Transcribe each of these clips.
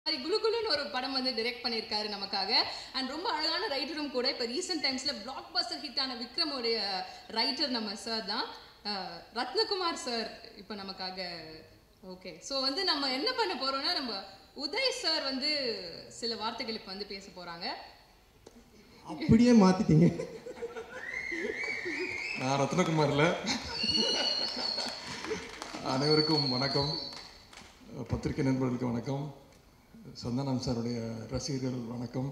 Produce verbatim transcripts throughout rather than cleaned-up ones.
Gulu Gulu ஒரு படம் வந்து டைரக்ட் பண்ணிருக்காரு நமக்காக அண்ட் ரொம்ப அழகான ரைட்டரும் கூட. இப்போ ரீசெண்ட் டைம்ஸ்ல பிளாக் பஸ்டர் ஹிட் ஆன விக்ரமோடைய ரைட்டர் நம்ம சார் தான், ரத்னகுமார் சார் இப்போ நமக்காக. ஓகே, ஸோ வந்து நம்ம என்ன பண்ண போறோம்னா, நம்ம உதய் சார் வந்து சில வார்த்தைகள் இப்போ வந்து பேச போறாங்க. அப்படியே மாத்திட்டீங்க. நான் ரத்னகுமார்ல. அனைவருக்கும் வணக்கம், பத்திரிகை நண்பர்களுக்கு வணக்கம், சந்தானம் சாருடைய ரசிகர்கள் வணக்கம்.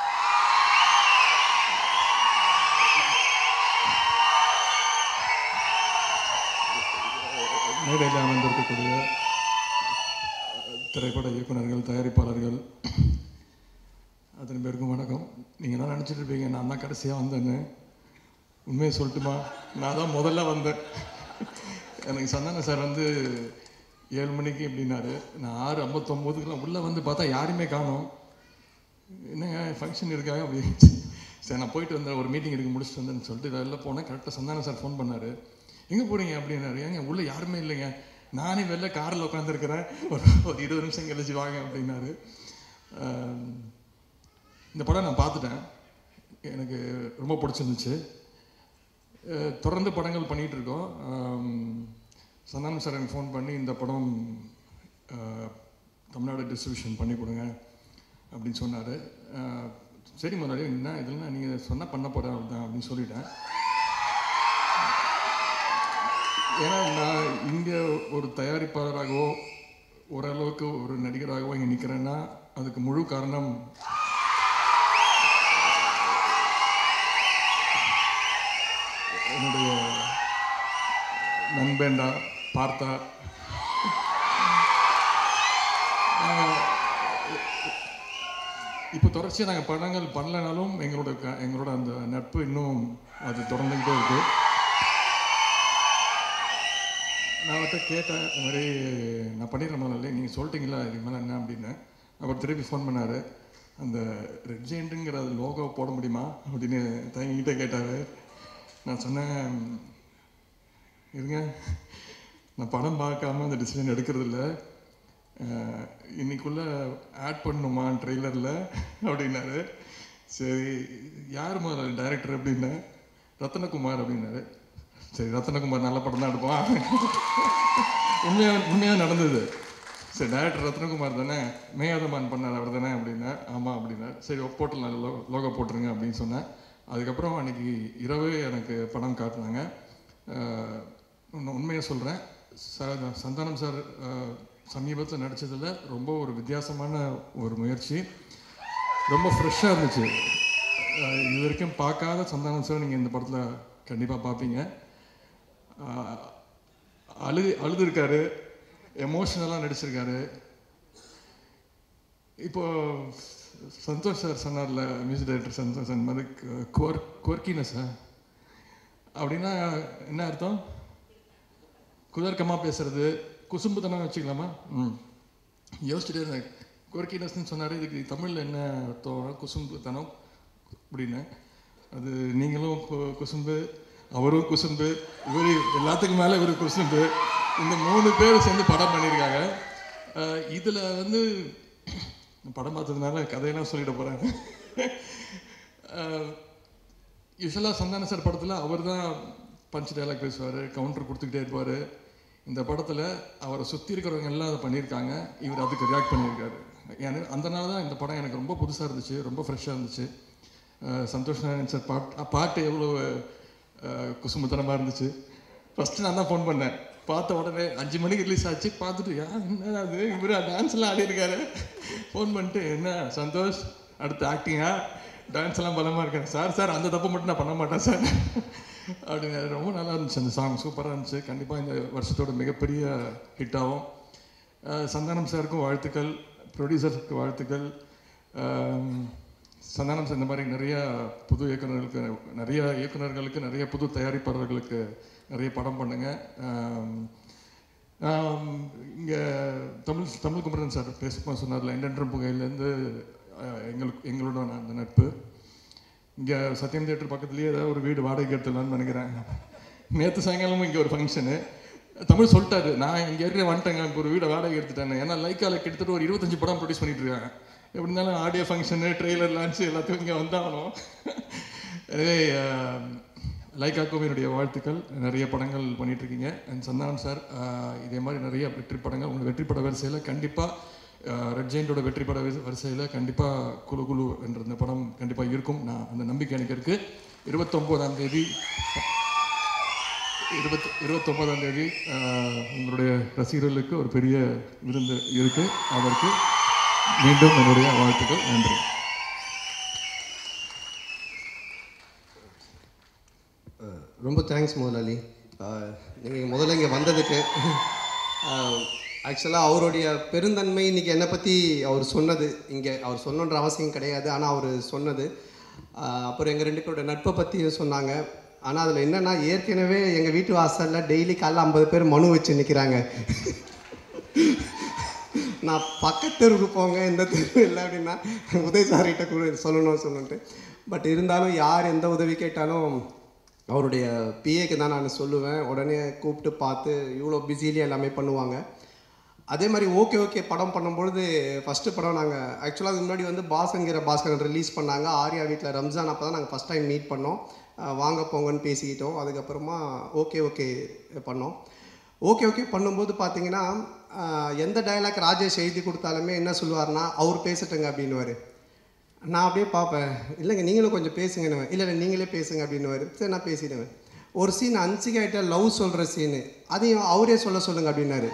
மேடையில் அமர்ந்திருக்கக்கூடிய திரைப்பட இயக்குநர்கள், தயாரிப்பாளர்கள் அத்தனை பேருக்கும் வணக்கம். நீங்கள் தான் நினச்சிட்டு இருப்பீங்க நான் தான் கடைசியாக வந்தேன்னு. உண்மையை சொல்லட்டுமா, நான் தான் முதல்ல வந்தேன். எனக்கு சந்தானம் சார் வந்து ஏழு மணிக்கு எப்படின்னாரு, நான் ஆறு ஐம்பத்தொம்போதுக்குலாம் உள்ளே வந்து பார்த்தா யாருமே காணோம். என்னங்க ஃபங்க்ஷன் இருக்காங்க அப்படின்னு. சரி நான் போயிட்டு வந்தேன், ஒரு மீட்டிங் இருக்கு முடிச்சுட்டு வந்தேன்னு சொல்லிட்டு வெளில போனேன். கரெக்டாக சந்தானம் சார் ஃபோன் பண்ணார், எங்கே போகிறீங்க அப்படின்னாரு. ஏங்க உள்ளே யாருமே இல்லைங்க, நானே வெளில காரில் உட்காந்துருக்கிறேன், ஒரு ஒரு இருபது நிமிஷம் கழிச்சு வாங்க அப்படின்னாரு. இந்த படம் நான் பார்த்துட்டேன், எனக்கு ரொம்ப பிடிச்சிருந்துச்சு. தொடர்ந்து படங்கள் பண்ணிகிட்டு இருக்கோம். சந்தானம் சார் எனக்கு ஃபோன் பண்ணி இந்த படம் தமிழ்நாடு டிஸ்ட்ரிபியூஷன் பண்ணி கொடுங்க அப்படின்னு சொன்னார். சரி முதலாளி, என்ன இதெல்லாம் நீங்கள் சொன்னால் பண்ண போகிறேன் அப்படிதான் அப்படின்னு சொல்லிட்டேன். ஏன்னா நான் இங்கே ஒரு தயாரிப்பாளராகவோ ஓரளவுக்கு ஒரு நடிகராகவோ இங்கே நிற்கிறேன்னா அதுக்கு முழு காரணம் என்னுடைய நண்பேண்டா பார்த்தா. இப்போ தொடர்ச்சியாக நாங்கள் படங்கள் பண்ணலைனாலும் எங்களோட க எங்களோட அந்த நட்பு இன்னும் அது தொடர்ந்துக்கிட்டே இருக்குது. நான் அவர்கிட்ட கேட்டேன், இந்த மாதிரி நான் பண்ணிடுறேன் இல்லை, நீங்கள் சொல்லிட்டீங்களா இதுக்கு மேலே என்ன அப்படின்னு. அவர் திருப்பி ஃபோன் பண்ணார், அந்த ரெட் ஜெயண்ட்டுங்கிற அது லோகோ போட முடியுமா அப்படின்னு தயங்கிட்டே கேட்டார். நான் சொன்னேன், இருங்க நான் படம் பார்க்காம அந்த டிசிஷன் எடுக்கிறதில்ல, இன்னைக்குள்ளே ஆட் பண்ணணுமா ட்ரெய்லரில் அப்படின்னாரு. சரி யார் முதல்ல டைரக்டர் அப்படின்னா, ரத்னகுமார் அப்படின்னாரு. சரி ரத்னகுமார் நல்ல படம் தான் எடுப்பான். உண்மையாக உண்மையாக நடந்தது. சரி டைரக்டர் ரத்னகுமார் தானே, மேயாதமான் பண்ணார் அவர் தானே அப்படின்னா. ஆமாம் அப்படின்னா. சரி போட்டு லோ லோகோ போட்டுருங்க அப்படின்னு சொன்னேன். அதுக்கப்புறம் அன்றைக்கி இரவு எனக்கு படம் காட்டினாங்க. உண்மையாக சொல்கிறேன், ச சந்தானம் சார் சமீபத்தில் நடித்ததில் ரொம்ப ஒரு வித்தியாசமான ஒரு முயற்சி, ரொம்ப ஃப்ரெஷ்ஷாக இருந்துச்சு. இது வரைக்கும் பார்க்காத சந்தானம் சார் நீங்கள் இந்த படத்தில் கண்டிப்பாக பார்ப்பீங்க. அழு அழுதுருக்காரு, எமோஷ்னலாக நடிச்சிருக்காரு. இப்போது சந்தோஷ் சார் சொன்னார்ல, மியூசிக் டைரக்டர் சந்தோஷ் சார் மாதிரி குவர் குவர்க்கினஸா அப்படின்னா என்ன அர்த்தம்? குதர்க்கமாக பேசுறது, குசும்புத்தனம் வச்சுக்கலாமா? ம் யோசிச்சுட்டே இருந்தேன். குவர்க்கினஸ்ன்னு சொன்னார், இதுக்கு தமிழில் என்ன அர்த்தம்? குசும்புத்தனம் அப்படின்னு. அது நீங்களும் குசும்பு, அவரும் குசும்பு, இவர் எல்லாத்துக்கும் மேலே இவர் குசும்பு, இந்த மூணு பேர் சேர்ந்து படம் பண்ணியிருக்காங்க. இதில் வந்து படம் பார்த்ததுனால கதையெல்லாம் சொல்லிட போகிறேன். யூஸ்வலாக சந்தான சார் படத்தில் அவர் தான் பஞ்ச் டைலாக் பேசுவார், கவுண்டர் கொடுத்துக்கிட்டே இருப்பார். இந்த படத்தில் அவரை சுற்றி இருக்கிறவங்க எல்லாம் அதை பண்ணியிருக்காங்க, இவர் அதுக்கு ரியாக்ட் பண்ணியிருக்காரு. எனக்கு அதனால தான் இந்த படம் எனக்கு ரொம்ப புதுசாக இருந்துச்சு, ரொம்ப ஃப்ரெஷ்ஷாக இருந்துச்சு. சந்தோஷ் நாராயண் சார் பாட்டு பாட்டு எவ்வளோ குசுமுத்தனமாக இருந்துச்சு. ஃபஸ்ட்டு நான் தான் ஃபோன் பண்ணேன், பார்த்த உடனே அஞ்சு மணிக்கு ரிலீஸ் ஆச்சு. பார்த்துட்டு யா என்ன அது இவர் டான்ஸ்லாம் ஆடிருக்காரு. ஃபோன் பண்ணிட்டு, என்ன சந்தோஷ் அடுத்து ஆக்டிங்கா, டான்ஸ் எல்லாம் பலமாக இருக்காரு. சார் சார் அந்த தப்பு மட்டும் நான் பண்ண மாட்டேன் சார் அப்படின்னு. ரொம்ப நல்லா இருந்துச்சு அந்த சாங், சூப்பராக இருந்துச்சு. கண்டிப்பாக இந்த வருஷத்தோட மிகப்பெரிய ஹிட் ஆகும். சந்தானம் சாருக்கும் வாழ்த்துக்கள், ப்ரொடியூசருக்கு வாழ்த்துக்கள். சந்தானம் சார் இந்த மாதிரி நிறைய புது இயக்குநர்களுக்கு, நிறைய இயக்குநர்களுக்கு, நிறைய புது தயாரிப்பாளர்களுக்கு நிறைய படம் பண்ணுங்க. இங்கே தமிழ் தமிழ் குமரன் சார் பேசும்போது சொன்னார்ல, எண்டென்றும் புகையிலேருந்து எங்களுக்கு எங்களோட அந்த நட்பு. இங்கே சத்யம் தியேட்டர் பக்கத்துலேயே ஏதாவது ஒரு வீடு வாடகைக்கு எடுத்துடலான்னு நினைக்கிறேன். நேற்று சாயங்காலமும் இங்கே ஒரு ஃபங்க்ஷனு. தமிழ் சொல்லிட்டாரு, நான் இங்கே இருக்கிற வந்துட்டேங்க, இப்போ ஒரு வீடை வாடகை எடுத்துட்டேன். ஏன்னா லைக்காவில் கிட்டத்தட்ட ஒரு இருபத்தஞ்சு படம் ப்ரொடியூஸ் பண்ணிட்டு இருக்காங்க. எப்படி இருந்தாலும் ஆடியோ ஃபங்க்ஷனு, ட்ரெய்லர் லான்ச்சு எல்லாத்துக்கும் இங்கே வந்தாகணும். எனவே லைக்காக்கும் என்னுடைய வாழ்த்துக்கள். நிறைய படங்கள் பண்ணிகிட்ருக்கீங்க. அண்ட் சந்தானம் சார், இதே மாதிரி நிறைய வெற்றி படங்கள் உங்கள் வெற்றி பட வரிசையில் கண்டிப்பாக ரெட் ஜெயிண்டோட வெற்றி பட வரிசையில் கண்டிப்பாக குலு குலு என்ற இந்த படம் கண்டிப்பாக இருக்கும். நான் அந்த நம்பிக்கை எனக்கு இருக்குது. இருபத்தொம்போதாம் தேதி இருபத்தி இருபத்தொம்போதாம் தேதி உங்களுடைய ரசிகர்களுக்கு ஒரு பெரிய விருந்து இருக்குது. அதற்கு மீண்டும் என்னுடைய வாழ்த்துக்கள். நன்றி. ரொம்ப தேங்க்ஸ் முதலாளி. நீங்கள் முதல்ல இங்கே வந்ததுக்கு. ஆக்சுவலாக அவருடைய பெருந்தன்மை இன்றைக்கி என்னை பற்றி அவர் சொன்னது, இங்கே அவர் சொல்லணுன்ற அவசியம் கிடையாது, ஆனால் அவர் சொன்னது. அப்புறம் எங்கள் ரெண்டு பேரோட நட்பை பற்றியும் சொன்னாங்க. ஆனால் அதில் என்னென்னா, ஏற்கனவே எங்கள் வீட்டு வாசலில் டெய்லி காலைல ஐம்பது பேர் மனு வச்சு நிற்கிறாங்க. நான் பக்கத்து தெருவுக்கு போங்க, இந்த தெருவு இல்லை அப்படின்னா உதய சார்கிட்ட கூட சொல்லணும் சொல்லணுன்ட்டு. பட் இருந்தாலும் யார் எந்த உதவி கேட்டாலும் அவருடைய பிஏக்கு தான் நான் சொல்லுவேன். உடனே கூப்பிட்டு பார்த்து இவ்வளோ பிஸிலேயே எல்லாமே பண்ணுவாங்க. அதே மாதிரி ஓகே ஓகே படம் பண்ணும்பொழுது ஃபஸ்ட்டு படம் நாங்கள் ஆக்சுவலாக அதுக்கு முன்னாடி வந்து பாஸ்ங்கிற பாஸ்கரன் ரிலீஸ் பண்ணாங்க. ஆர்யா வீட்டில் ரம்ஜான் அப்போ தான் நாங்கள் ஃபஸ்ட் டைம் மீட் பண்ணோம். வாங்க போங்கன்னு பேசிக்கிட்டோம். அதுக்கப்புறமா ஓகே ஓகே பண்ணோம். ஓகே ஓகே பண்ணும்போது பார்த்தீங்கன்னா, எந்த டைலாக் ராஜேஷ் எழுதி கொடுத்தாலுமே என்ன சொல்லுவார்னா, அவர் பேசட்டுங்க அப்படின்னுவார். நான் அப்படியே பார்ப்பேன், இல்லைங்க நீங்களும் கொஞ்சம் பேசுங்கன்னு. இல்லை இல்லை நீங்களே பேசுங்க அப்படின்னுவார். சரி நான் பேசிடுவேன். ஒரு சீன் ஹன்சிகாட்ட லவ் சொல்கிற சீனு, அதையும் அவரே சொல்ல சொல்லுங்க அப்படின்னாரு.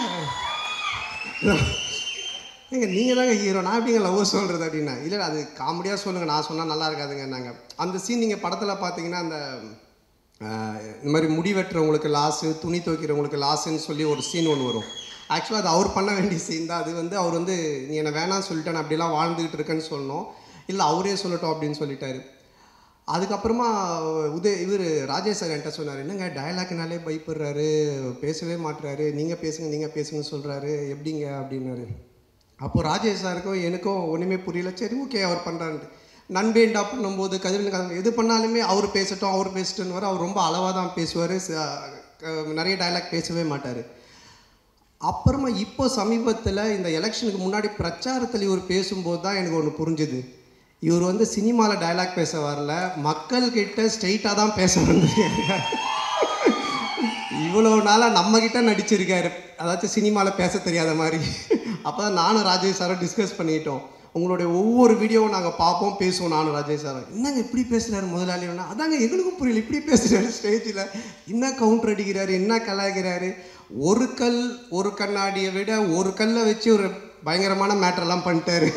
ஏங்க நீங்கள் தாங்க ஹீரோ, நான் எப்படிங்க லவ் சொல்கிறது அப்படின்னா. இல்லை அது காமெடியாக சொல்லுங்கள், நான் சொன்னால் நல்லா இருக்காதுங்க. நாங்கள் அந்த சீன் நீங்கள் படத்தில் பார்த்தீங்கன்னா, அந்த இந்த மாதிரி முடி வெட்டுறவங்களுக்கு லாஸு, துணி துவைக்கிறவங்களுக்கு லாஸுன்னு சொல்லி ஒரு சீன் ஒன்று வரும். ஆக்சுவலாக அது அவர் பண்ண வேண்டிய சீன் தான். அது வந்து அவர் வந்து நீ என்னை வேணான்னு சொல்லிட்டேன், அப்படிலாம் வாழ்ந்துக்கிட்டு இருக்கேன்னு சொல்லணும். இல்லை அவரே சொல்லட்டும் அப்படின்னு சொல்லிட்டாரு. அதுக்கப்புறமா உதய இவர் ராஜேஷ் சார் என்கிட்ட சொன்னார், என்னங்க டயலாக்னாலே பயப்படுறாரு, பேசவே மாட்டுறாரு, நீங்கள் பேசுங்க நீங்கள் பேசுங்கன்னு சொல்கிறாரு, எப்படிங்க அப்படின்னாரு. அப்போது ராஜேஷ் சாருக்கும் எனக்கும் ஒன்றுமே புரியல. சரி ஓகே அவர் பண்ணுறான்ட்டு. நண்பேண்டா பண்ணும்போது கதிரில் எது பண்ணாலுமே அவர் பேசட்டும் அவர் பேசட்டுன்னு வர. அவர் ரொம்ப அளவாக தான் பேசுவார், நிறைய டைலாக் பேசவே மாட்டார். அப்புறமா இப்போ சமீபத்தில் இந்த எலெக்ஷனுக்கு முன்னாடி பிரச்சாரத்தில் இவர் பேசும்போது தான் எனக்கு ஒன்று புரிஞ்சுது. இவர் வந்து சினிமாவில் டைலாக் பேச வரல, மக்கள்கிட்ட ஸ்ட்ரெயிட்டாக தான் பேச வந்திருக்காரு. இவ்வளோ நாளாக நம்மக்கிட்ட நடிச்சிருக்காரு, அதாச்சும் சினிமாவில் பேச தெரியாத மாதிரி. அப்போ தான் நானும் ராஜேஷ் சாரும் டிஸ்கஸ் பண்ணிட்டோம். உங்களுடைய ஒவ்வொரு வீடியோவும் நாங்கள் பார்ப்போம், பேசுவோம். நானும் ராஜேஷ் சாரும், என்னங்க இப்படி பேசுகிறாரு முதலாளினா. அதாங்க எங்களுக்கும் புரியல, இப்படி பேசுகிறாரு ஸ்டேஜில், என்ன கவுண்டர் அடிக்கிறாரு, என்ன கலாய்க்கிறாரு. ஒரு கல் ஒரு கண்ணாடியை விட ஒரு கல்லை வச்சு ஒரு பயங்கரமான மேட்டரெல்லாம் பண்ணிட்டாரு.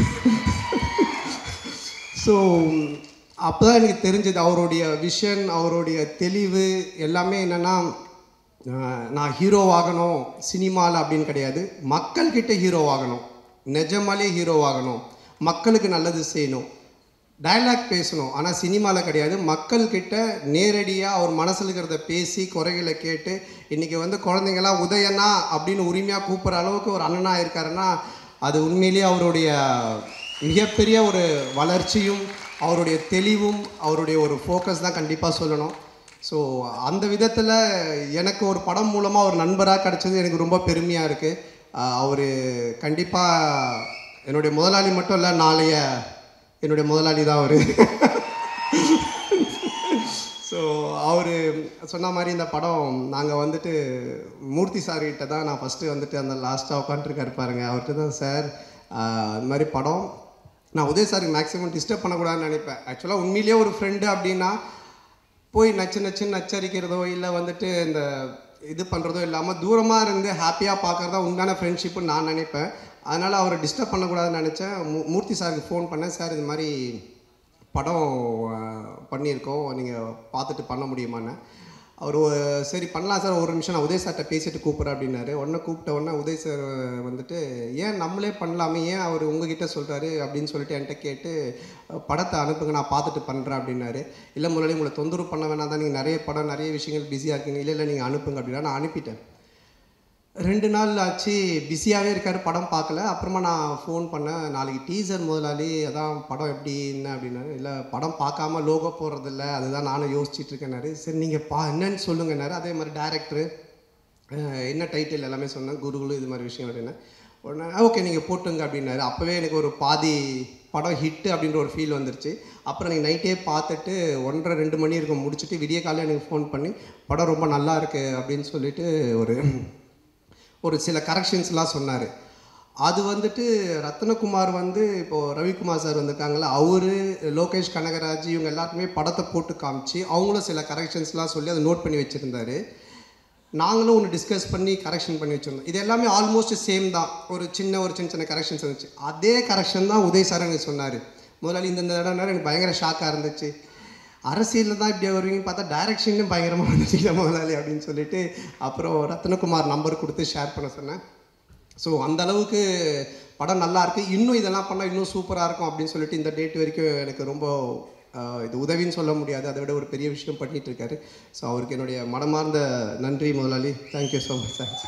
ஸோ அப்போ தான் எனக்கு தெரிஞ்சது அவருடைய விஷன், அவருடைய தெளிவு எல்லாமே. என்னென்னா, நான் ஹீரோவாகணும் சினிமாவில் அப்படின்னு கிடையாது, மக்கள்கிட்ட ஹீரோவாகணும், நிஜமாலே ஹீரோவாகணும், மக்களுக்கு நல்லது செய்யணும், டைலாக் பேசணும். ஆனால் சினிமாவில் கிடையாது, மக்கள்கிட்ட நேரடியாக அவர் மனசில் இருக்கிறத பேசி குறைகளை கேட்டு இன்றைக்கி வந்து குழந்தைங்களாம் உதயண்ணா அப்படின்னு உரிமையாக கூப்பிட்ற அளவுக்கு ஒரு அண்ணனாக இருக்காருன்னா, அது உண்மையிலேயே அவருடைய மிகப்பெரிய ஒரு வளர்ச்சியும் அவருடைய தெளிவும் அவருடைய ஒரு ஃபோக்கஸ் தான் கண்டிப்பாக சொல்லணும். ஸோ அந்த விதத்தில் எனக்கு ஒரு படம் மூலமாக ஒரு நண்பராக கிடச்சது எனக்கு ரொம்ப பெருமையாக இருக்குது. அவர் கண்டிப்பாக என்னுடைய முதலாளி மட்டும் இல்லை, நாளைய என்னுடைய முதலாளி தான் அவர். ஸோ அவர் சொன்ன மாதிரி இந்த படம் நாங்கள் வந்துட்டு மூர்த்தி சார்கிட்ட தான் நான் ஃபஸ்ட்டு வந்துட்டு அந்த லாஸ்ட்டாக உட்காந்துருக்காரு பாருங்க, அவர்கிட்ட தான் சார் இந்த மாதிரி படம் நான் உதய சாருக்கு மேக்ஸிமம் டிஸ்டர்ப் பண்ணக்கூடாதுன்னு நினைப்பேன். ஆக்சுவலாக உண்மையிலேயே ஒரு ஃப்ரெண்டு அப்படின்னா போய் நச்சு நச்சுன்னு நச்சரிக்கிறதோ இல்லை வந்துட்டு இந்த இது பண்ணுறதோ இல்லாமல் தூரமாக இருந்து ஹாப்பியாக பார்க்குறதா உண்டான ஃப்ரெண்ட்ஷிப்புன்னு நான் நினைப்பேன். அதனால் அவரை டிஸ்டர்ப் பண்ணக்கூடாதுன்னு நினச்சேன். மூ மூர்த்தி சாருக்கு ஃபோன் பண்ணேன், சார் இது மாதிரி படம் பண்ணியிருக்கோம், நீங்கள் பார்த்துட்டு பண்ண முடியுமான்னு. அவர் சரி பண்ணலாம் சார், ஒரு நிமிஷம் நான் உதய் சார்கிட்ட பேசிட்டு கூப்பிட்றேன் அப்படின்னாரு. உடனே கூப்பிட்ட உடனே உதய் சார் வந்துட்டு ஏன் நம்மளே பண்ணலாமே, ஏன் அவர் உங்ககிட்ட சொல்கிறாரு அப்படின்னு சொல்லிட்டு என்கிட்ட கேட்டு படத்தை அனுப்புங்க நான் பார்த்துட்டு பண்ணுறேன் அப்படின்னாரு. இல்லை முன்னாடி உங்களை தொந்தரவு பண்ண வேணாம் தான், நீங்கள் நிறைய படம் நிறைய விஷயங்கள் பிஸியாக இருக்கீங்க, இல்லை இல்லை நீங்கள் அனுப்புங்க அப்படின்னா நான் அனுப்பிட்டேன். ரெண்டு நாள் ஆச்சு, பிஸியாகவே இருக்கார், படம் பார்க்கல. அப்புறமா நான் ஃபோன் பண்ணேன், நாளைக்கு டீசர் முதலாளி, அதான் படம் எப்படி என்ன அப்படின்னாரு. இல்லை படம் பார்க்காம லோகோ போடுறதில்ல, அதுதான் நானும் யோசிச்சுட்டு இருக்கேன்னாரு. சரி நீங்கள் பா என்னன்னு சொல்லுங்கன்னாரு. அதே மாதிரி டேரக்டரு என்ன டைட்டில் எல்லாமே சொன்னேன், குரு குரு இது மாதிரி விஷயம் அப்படின்னா உடனே ஓகே நீங்கள் போட்டுங்க அப்படின்னாரு. அப்போவே எனக்கு ஒரு பாதி படம் ஹிட்டு அப்படின்ற ஒரு ஃபீல் வந்துருச்சு. அப்புறம் நீங்கள் நைட்டே பார்த்துட்டு ஒன்றரை ரெண்டு மணி இருக்கும் முடிச்சுட்டு விடிய காலையில் எனக்கு ஃபோன் பண்ணி படம் ரொம்ப நல்லா இருக்குது அப்படின்னு சொல்லிட்டு ஒரு ஒரு சில கரெக்ஷன்ஸ்லாம் சொன்னார். அது வந்துட்டு ரத்னகுமார் வந்து இப்போது ரவிக்குமார் சார் வந்திருக்காங்களா, அவர் லோகேஷ் கனகராஜ் இவங்க எல்லாருக்குமே படத்தை போட்டு காமிச்சு அவங்களும் சில கரெக்ஷன்ஸ்லாம் சொல்லி அதை நோட் பண்ணி வச்சுருந்தாரு. நாங்களும் ஒன்று டிஸ்கஸ் பண்ணி கரெக்ஷன் பண்ணி வச்சுருந்தோம். இது எல்லாமே ஆல்மோஸ்ட் சேம் தான், ஒரு சின்ன ஒரு சின்ன சின்ன கரெக்ஷன்ஸ் இருந்துச்சு. அதே கரெக்ஷன் தான் உதய் சார் எனக்கு சொன்னார். முதலாளி இந்த இடம் எனக்கு பயங்கர ஷாக்காக இருந்துச்சு, அரசியலில் தான் இப்படி வருவீங்கன்னு பார்த்தா டைரக்ஷன்லையும் பயங்கரமாக வந்துச்சு முதலாளி அப்படின்னு சொல்லிட்டு அப்புறம் ரத்னகுமார் நம்பர் கொடுத்து ஷேர் பண்ண சொன்னேன். ஸோ அந்தளவுக்கு படம் நல்லாயிருக்கு, இன்னும் இதெல்லாம் பண்ணால் இன்னும் சூப்பராக இருக்கும் அப்படின்னு சொல்லிட்டு இந்த டேட் வரைக்கும் எனக்கு ரொம்ப இது உதவின்னு சொல்ல முடியாது, அதை விட ஒரு பெரிய விஷயம் பண்ணிகிட்டு இருக்காரு. ஸோ அவருக்கு என்னுடைய மனமார்ந்த நன்றி முதலாளி. Thank you so much. தேங்க்ஸ்.